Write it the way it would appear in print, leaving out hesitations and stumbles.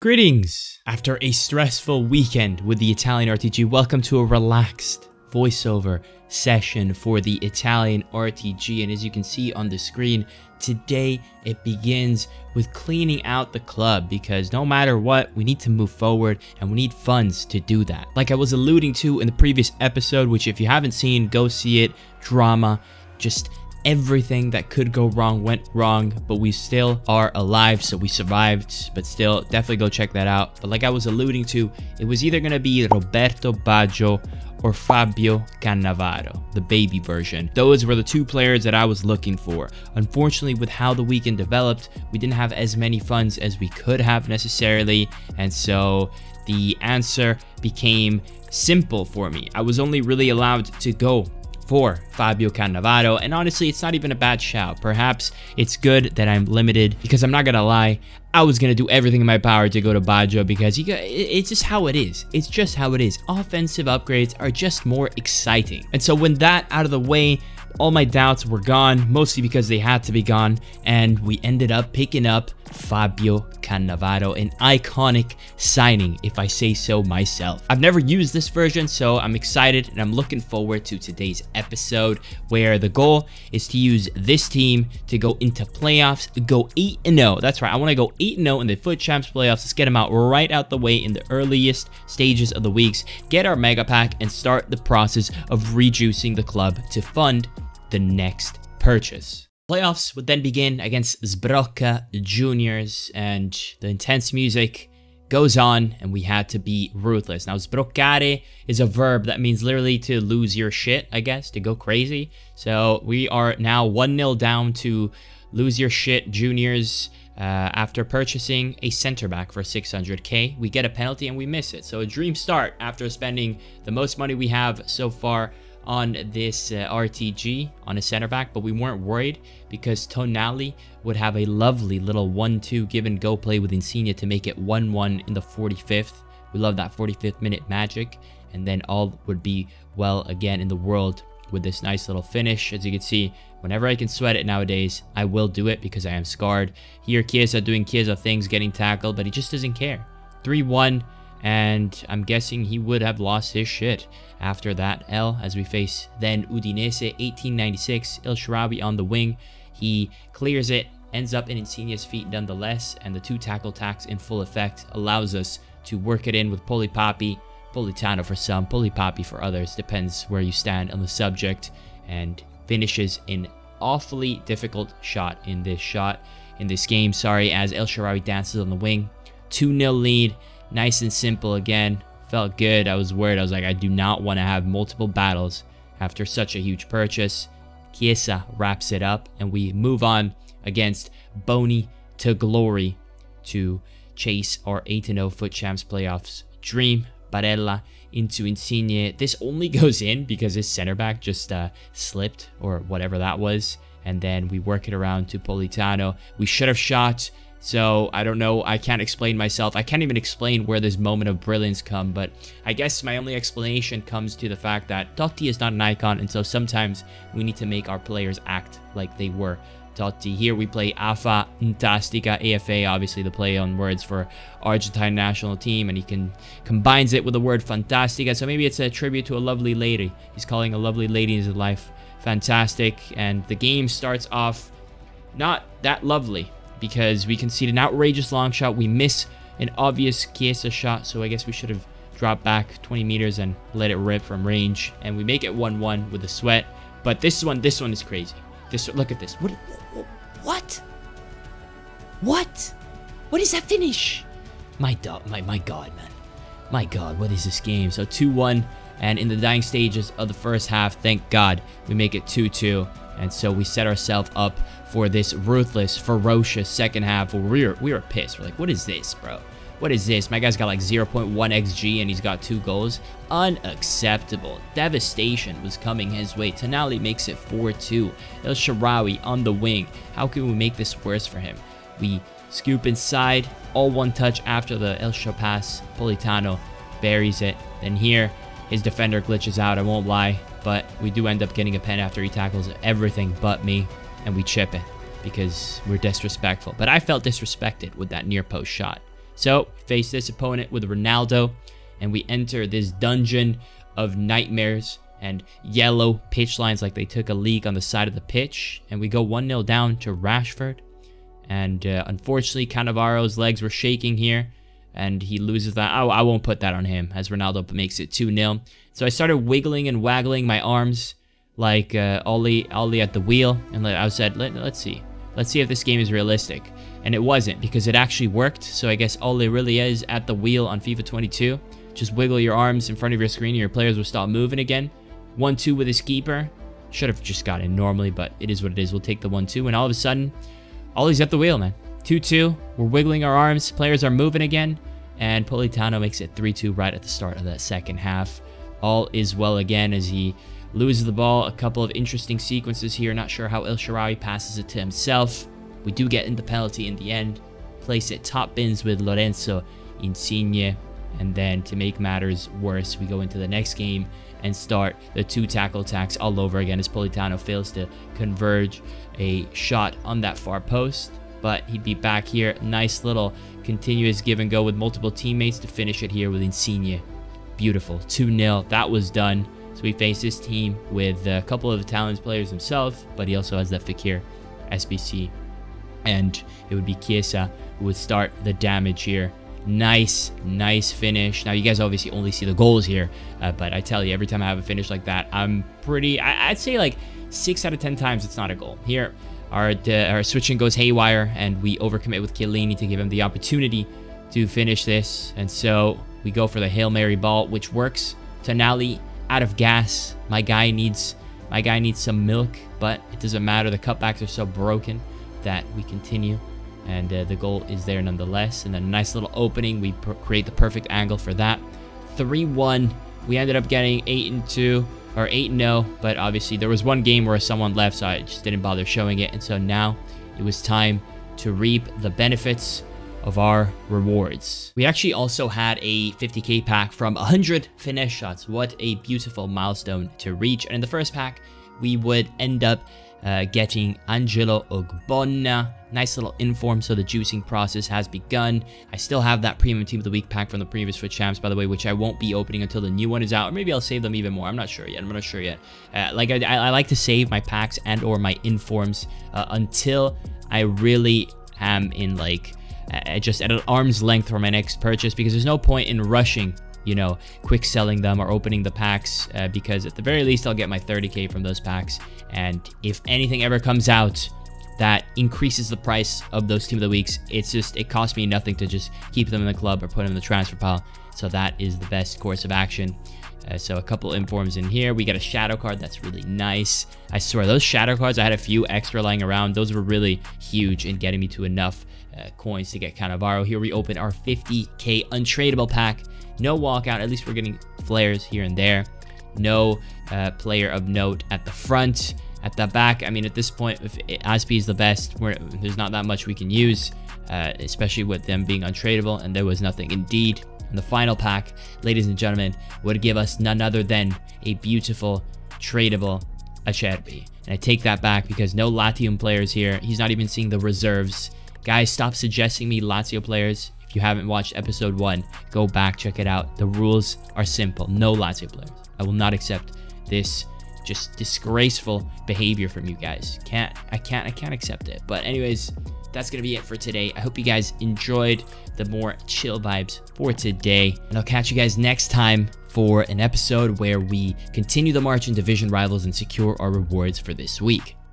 Greetings! After a stressful weekend with the Italian RTG, welcome to a relaxed voiceover session for the Italian RTG. And as you can see on the screen, today it begins with cleaning out the club, because no matter what, we need to move forward and we need funds to do that. Like I was alluding to in the previous episode, which if you haven't seen, go see it. Drama, just everything that could go wrong went wrong, but we still are alive, so we survived. But still, definitely go check that out. But like I was alluding to, it was either going to be Roberto Baggio or Fabio Cannavaro, the baby version. Those were the two players that I was looking for. Unfortunately, with how the weekend developed, we didn't have as many funds as we could have necessarily, and so the answer became simple for me. I was only really allowed to go for Fabio Cannavaro, and honestly, it's not even a bad shout. Perhaps it's good that I'm limited, because I'm not gonna lie, I was gonna do everything in my power to go to Baggio, because it's just how it is. It's just how it is. Offensive upgrades are just more exciting. And so when that out of the way, all my doubts were gone, mostly because they had to be gone, and we ended up picking up Fabio Cannavaro, an iconic signing, if I say so myself. I've never used this version, so I'm excited, and I'm looking forward to today's episode, where the goal is to use this team to go into playoffs, go 8-0. That's right, I want to go 8-0 in the FUT Champs playoffs. Let's get them right out the way in the earliest stages of the weeks, get our mega pack, and start the process of rejuicing the club to fund the next purchase. Playoffs would then begin against Zbrocca Juniors, and the intense music goes on, and we had to be ruthless. Now, sbroccare is a verb that means literally to lose your shit, I guess, to go crazy. So we are now 1-0 down to Lose Your Shit Juniors. After purchasing a center back for 600k, we get a penalty and we miss it. So a dream start after spending the most money we have so far on this RTG on a center back, but we weren't worried because Tonali would have a lovely little 1-2 give and go play with Insigne to make it 1-1 in the 45th. We love that 45th minute magic, and then all would be well again in the world with this nice little finish. As you can see, whenever I can sweat it nowadays, I will do it because I am scarred. Here Chiesa doing Chiesa things, getting tackled, but he just doesn't care. 3-1. And I'm guessing he would have lost his shit after that L, as we face then Udinese. 1896, El Shaarawy on the wing. He clears it, ends up in Insigne's feet nonetheless, and the two tackle tacks in full effect allows us to work it in with Polipapi, Politano for some, Polipapi for others, depends where you stand on the subject, and finishes an awfully difficult shot in this game, as El Shaarawy dances on the wing. 2-0 lead. Nice and simple again. Felt good. I was worried. I was like, I do not want to have multiple battles after such a huge purchase. Chiesa wraps it up, and we move on against Boni to glory to chase our 8-0 FUT Champs playoffs dream. Barella into Insigne. This only goes in because his center back just slipped, or whatever that was. And then we work it around to Politano. We should have shot. So, I don't know, I can't explain myself. I can't even explain where this moment of brilliance come, but I guess my only explanation comes to the fact that Totti is not an icon, and so sometimes we need to make our players act like they were Totti. Here we play AFA Fantastica, AFA, obviously the play on words for Argentine national team, and he combines it with the word Fantastica, so maybe it's a tribute to a lovely lady. He's calling a lovely lady in his life fantastic, and the game starts off not that lovely, because we concede an outrageous long shot. We miss an obvious Chiesa shot, so I guess we should have dropped back 20 meters and let it rip from range. And we make it 1-1 with a sweat. But this one is crazy. Look at this. What? What is that finish? My God, man. My God, what is this game? So 2-1, and in the dying stages of the first half, thank God, we make it 2-2. And so we set ourselves up for this ruthless, ferocious second half where we were pissed. We're like, what is this, bro? What is this? My guy's got like 0.1 XG and he's got 2 goals. Unacceptable. Devastation was coming his way. Tonali makes it 4-2. El Shaarawy on the wing. How can we make this worse for him? We scoop inside. All one touch after the El Shaarawy pass. Politano buries it. Then here, his defender glitches out, I won't lie. But we do end up getting a pen after he tackles everything but me. And we chip it because we're disrespectful. But I felt disrespected with that near post shot. So face this opponent with Ronaldo, and we enter this dungeon of nightmares and yellow pitch lines like they took a leak on the side of the pitch, and we go 1-0 down to Rashford. And unfortunately, Cannavaro's legs were shaking here, and he loses that. I won't put that on him, as Ronaldo makes it 2-0. So I started wiggling and waggling my arms like Ollie at the wheel, and I said, let's see if this game is realistic. And it wasn't, because it actually worked. So I guess Ollie really is at the wheel on FIFA 22. Just wiggle your arms in front of your screen and your players will stop moving again. 1-2 with his keeper. Should have just got in normally, but it is what it is. We'll take the 1-2, and all of a sudden, Ollie's at the wheel, man. 2-2. We're wiggling our arms. Players are moving again, and Politano makes it 3-2 right at the start of that second half. All is well again as he loses the ball. A couple of interesting sequences here. Not sure how El Shaarawy passes it to himself. We do get in the penalty in the end. Place it top bins with Lorenzo Insigne. And then to make matters worse, we go into the next game and start the 2 tackle attacks all over again as Politano fails to converge a shot on that far post. But he'd be back here. Nice little continuous give and go with multiple teammates to finish it here with Insigne. Beautiful. 2-0. That was done. So we face this team with a couple of Italian players himself, but he also has that Fekir SBC. And it would be Chiesa who would start the damage here. Nice finish. Now you guys obviously only see the goals here, but I tell you, every time I have a finish like that, I'd say like 6 out of 10 times it's not a goal. Here our switching goes haywire, and we overcommit with Chiellini to give him the opportunity to finish this. And so we go for the Hail Mary ball, which works. Tonali out of gas. My guy needs some milk, but it doesn't matter. The cutbacks are so broken that we continue. And the goal is there nonetheless. And then a nice little opening. We create the perfect angle for that. 3-1. We ended up getting 8-2 or 8-0. But obviously there was one game where someone left, so I just didn't bother showing it. And so now it was time to reap the benefits of our rewards. We actually also had a 50k pack from 100 finesse shots. What a beautiful milestone to reach. And in the first pack, we would end up getting Angelo Ogbonna. Nice little inform, so the juicing process has begun. I still have that premium team of the week pack from the previous FUT Champs, by the way, which I won't be opening until the new one is out, or maybe I'll save them even more. I'm not sure yet. I like to save my packs and or my informs until I really am in like just at an arm's length for my next purchase, because there's no point in rushing, you know, quick selling them or opening the packs, because at the very least I'll get my 30k from those packs. And if anything ever comes out that increases the price of those team of the weeks, it costs me nothing to just keep them in the club or put them in the transfer pile. So that is the best course of action. So a couple informs in here. We got a shadow card. That's really nice. I swear, those shadow cards, I had a few extra lying around. Those were really huge in getting me to enough coins to get Cannavaro. Here we open our 50k untradeable pack. No walkout. At least we're getting flares here and there. No player of note at the front. At the back, I mean, at this point, if Aspi is the best, there's not that much we can use, especially with them being untradeable, and there was nothing indeed. And the final pack, ladies and gentlemen, would give us none other than a beautiful, tradable Acerbi. And I take that back because no Latium players here. He's not even seeing the reserves. Guys, stop suggesting me Lazio players. If you haven't watched episode 1, go back, check it out. The rules are simple. No Lazio players. I will not accept this just disgraceful behavior from you guys. I can't accept it. But anyways, that's gonna be it for today. I hope you guys enjoyed the more chill vibes for today, and I'll catch you guys next time for an episode where we continue the march in division rivals and secure our rewards for this week.